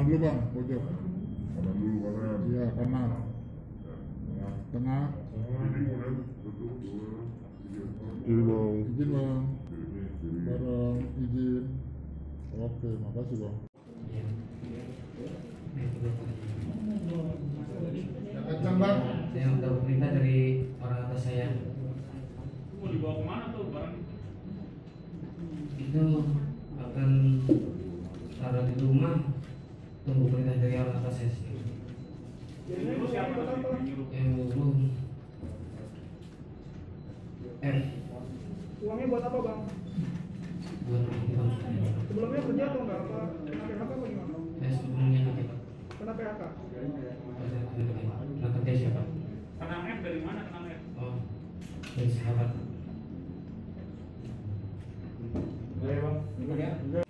dulu bang, pojok. Kanan dulu, kanan. Iya, kanan. Ya. Tengah. Ini kemudian duduk, 2, 3, 4. Kiri bang. Izin bang. Kiri. Bareng, izin. Oke, makasih bang. Kencang bang. Saya dapat perintah dari orang atas saya. Mau dibawa kemana tuh barang? Itu akan taruh di rumah, tunggu perintah dari orang atas saya. Yang nyuruh siapa tadi? Yang nyuruh. Yang nyuruh F. Uangnya buat apa bang? Buat itu. Sebelumnya kerja atau enggak? Apa kena PHK atau gimana? Saya sebelumnya kerja Pak. Kena PHK? Kena kerja siapa? Kena F dari mana kena F? Oh, dari sahabat. Iya bang.